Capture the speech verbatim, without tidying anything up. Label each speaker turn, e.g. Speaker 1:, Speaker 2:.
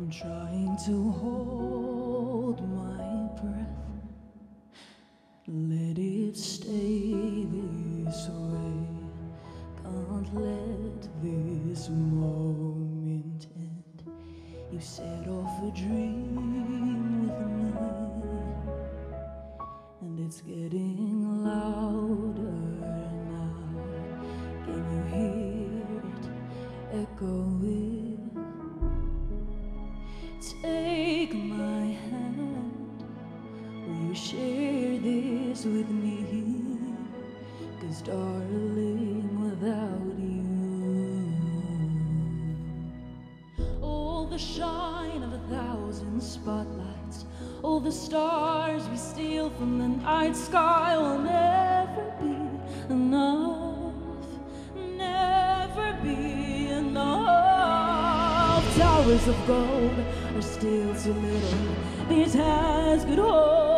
Speaker 1: I'm trying to hold my breath, let it stay this way. Can't let this moment end. You set off a dream with me, and it's getting louder now. Can you hear it echoing? Take my hand, will you share this with me? 'Cause darling, without you, all the shine of a thousand spotlights, all the stars we steal from the night sky will never be enough, never be enough. Towers of gold are still too little, these hands could hold